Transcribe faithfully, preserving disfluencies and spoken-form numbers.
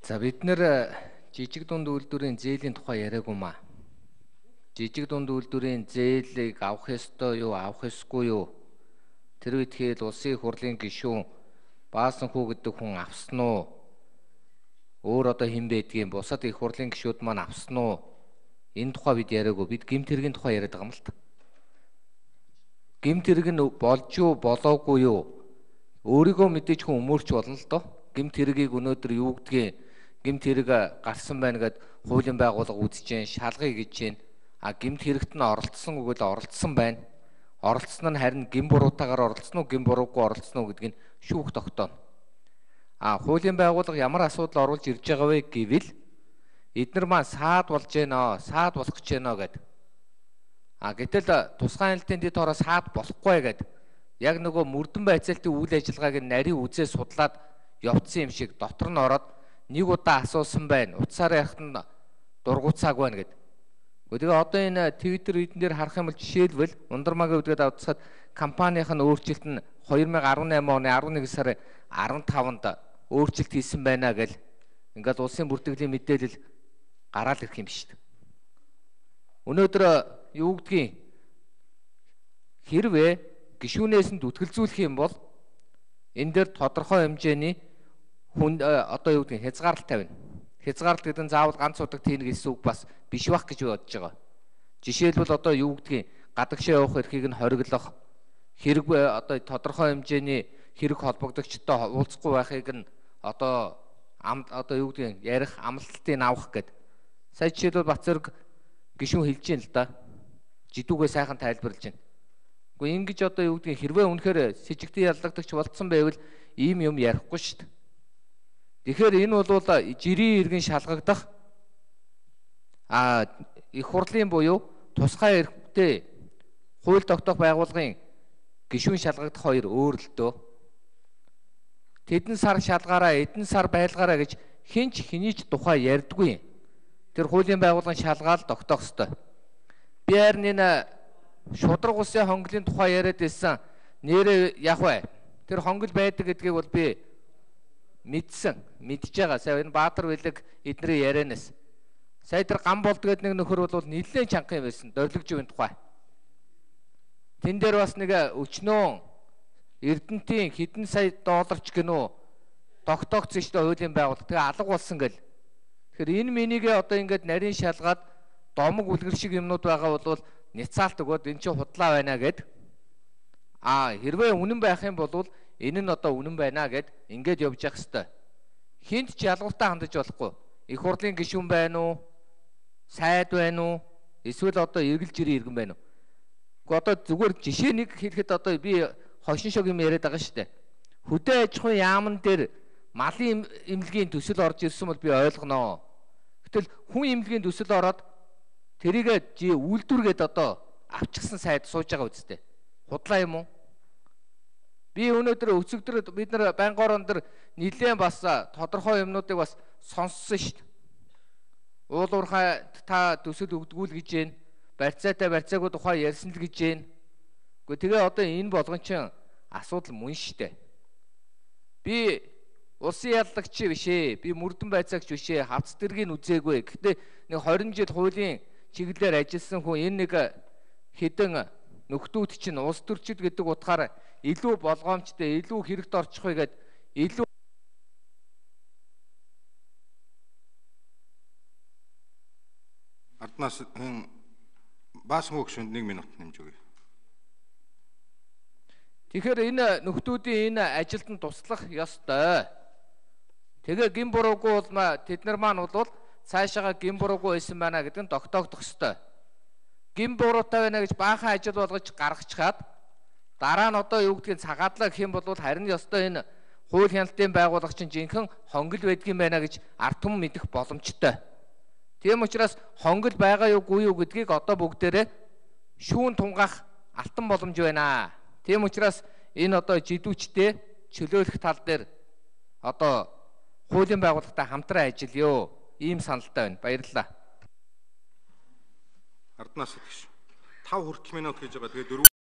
За бид нэр жижиг дунд үйлдвэрийн зээлийн тухай яриаггүй маа. Жижиг дунд үйлдвэрийн зээлийг авах ёстой юу, авах ёсгүй юу? Тэр үед хэл улсын их хурлын гишүүн Баасанхүү гэдэг хүн авсан уу? Өөр одоо хэн байдгийг бусад их хурлын гишүүд маань авсан уу? Энэ тухай бид яриаггүй. Бид гэмт хэргийн тухай яриад байгаа юм л та. Гэмт хэрэг нь болж юу, болоогүй юу? Өөрийгөө мэдээж хүн өмөрч болно л доо. Гэмт хэргийг өнөөдөр юу гэдгийг гэмт хэрэг гарсан байна гэд хуулийн байгууллага үзэж जैन, шалгая гэж जैन. А гэмт хэрэгт нь оролцсон үгүй л оролцсон байна. Оролцсон нь харин гэм буруутаагаар оролцсон уу, гэм буруугүй оролцсон уу гэдгийг шүүх тогтооно. А хуулийн байгууллага ямар асуудал оруулж ирж байгаа вэ гэвэл эднэр маань саад болж гэнэ, саад болох гэж гэнэ гэд. А гэтэл тусгай хяналтын дэд хороо саад болохгүй гэд. Яг нөгөө мөрдөн байцаалтын үйл ажиллагааг нарийн үзээ судлаад явцсан юм шиг дотор нь ороод нэг удаа асуусан байна. Утсаар ярихт нь дургуцааг байна гэд. Тэгээ одоо энэ Twitter эдэн дээр харах юм бол жишээлбэл Ундармаагийн үдгээд авцсаад компанийн нь өөрчлөлт нь two thousand eighteen оны eleven сарын fifteen-нд өөрчлөлт хийсэн байна гэл ингээд улсын бүртгэлийн мэдээлэл гараал ирэх юм шүү дээ. Өнөөдөр юу гэдгийг хэрвээ гишүүнээс нь зүтгэлзүүлэх юм бол энэ дээр тодорхой хэмжээний хүн одоо юу гэдгийг хязгаарлалт тавина. Хязгаарлалт гэдэг нь заавал ганц удаа тийм гэсэн үг бас биш байх гэж бодож байгаа. Жишээлбэл одоо юу гэдгийг гадагшаа явах эрхийг нь хориглох, хэрэг одоо тодорхой хэмжээний хэрэг холбогдогчтой уулзахгүй байхыг нь одоо ам одоо юу гэдгийг ярих, амлалтыг авах гэд. Сая жишээлбэл Бацэрэг гишүүн хэлж гин л да. Жидүүгээ сайхан тайлбарлаж байна. Гэхдээ ингэж одоо юу гэдгийг хэрвээ үнэхээр сэжигтэн яллагдагч болцсон байвал ийм юм ярихгүй шүү дээ. Тэгэхээр энэ бол жирийн иргэн шалгагдах а их хурлын буюу тусгай эрхтэй хууль тогтоох байгууллагын гишүүн шалгагдах хоёр өөр л дөө. Тэдэн сар шалгаараа, эдэн сар байлгаараа гэж хинч хинийч тухай ярьдгүй. Тэр хуулийн байгууллагын шалгаал тогтоох ёстой. Би харин энэ шудраг улсын хонглын тухай яриад байсан нэрээ яг бай. Тэр хонгол байдаг гэдгийг бол би мэдсэн, мэдж байгаа. Сая энэ Баатар Бэлэг эднэрийн ярианаас. Сая тэр гам болд гэдэг нэг нөхөр бол нэлээд чанга юм байсан. Дорлогч үеийн тухай. Тэн дээр бас нэг өчнөө Эрдэнтийн хэдэн сая долларч гинөө тогтоогдсон шүү дээ хуулийн байгууллага. Тэгээ алга болсон гэл. Тэгэхээр энэ минийг одоо ингээд нарийн шалгаад домог үлгэр шиг юмнууд байгаа бол няцаалт өгөөд эн чинь худлаа байна гэд. А хэрвээ үнэн байх юм бол энэ нь одоо үнэн байна гэд ингээд явж явах хэвээр. Хинт ч ялгууртаа хандаж болохгүй. Их хурлын гишүүн байна уу? Сайд байна уу? Эсвэл одоо эргэл жирийн иргэн байна уу? Гэхдээ одоо зүгээр жишээ нэг хэлэхэд одоо би хошин шог юм яриад байгаа шүү дээ. Хөдөө аж ахуйн яамн дээр малын эмнэлгийн төсөл орж ирсэн бол би ойлгоноо. Гэтэл хүн эмнэлгийн төсөл ороод тэрийг үйлдвэргээд одоо авчихсан сайд сууж байгаа үстэй. Худлаа юм уу? Би өнөөдөр өцөгдөр бид нар байнгын дээр нэлээд бас тодорхой юмнуудыг бас сонссон шүү дээ. Уулуурхай та төсөл өгдгүүл гэж байна. Барьцаатай барьцаагүй тухай ярьсан л гэж байна. Гэхдээ тэгээ одоо энэ болгон чинь асуудал мөн шүү дээ. Би улсын яллагч биш ээ. Би мөрдөн байцаагч биш ээ. Хавц дэргийг үзээгүй. Гэхдээ нэг twenty жил хуулийн чиглэлээр ажилласан хүн энэ нэг хэдэн нөхдүүд чинь улс төрчид гэдэг утгаараа илүү болгоомжтой, илүү хэрэгт орчих байгаад илүү Арднаас Баасанхүү гишүүнд one минут нэмж өгье. Тэгэхээр энэ нөхдүүдийн энэ ажилд нь туслах ёстой. Тэгээ гин буруугүй бол тэд нар маань бол цаашаага гин буруугүй байсан байна гэдэг нь тогтоогдох ёстой. Гин буруутай байна гэж баахан ажил болгож гаргачихад дараа нь одоо юу гэдгийг цагаадлаа гэх юм бол харин ёстой энэ хууль хяналтын байгууллага чинь жинхэнэ хонгол байдгийн байна гэж ард түмэн мэдэх боломжтой. Тийм учраас хонгол байгаа юугүй юу гэдгийг одоо бүгдээрээ шүүн тунгаах алтан боломж байна. Тийм учраас энэ одоо жидүүчтэй чөлөөлөх тал дээр одоо хуулийн байгууллагатай хамтран ажиллая. Ийм саналтай байна. Баярлалаа. Арднаас гişүн five хүртэх минут гэж байгаа. Тэгээ